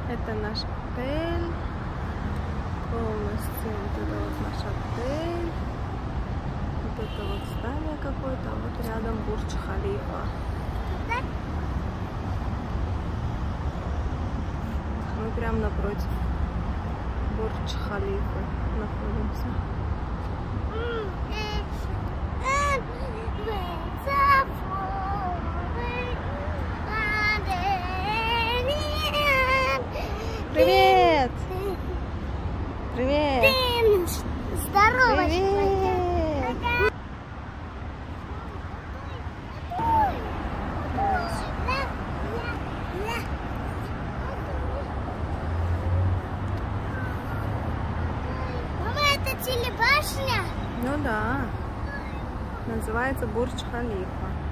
Это наш отель. Полностью вот это вот наш отель. Вот это вот здание какое-то, а вот рядом Бурдж-Халифа. Мы прям напротив Бурдж-Халифы находимся. Привет! Привет! Здорово! Привет! Мама, это телебашня? Ну да, называется Бурдж-Халифа.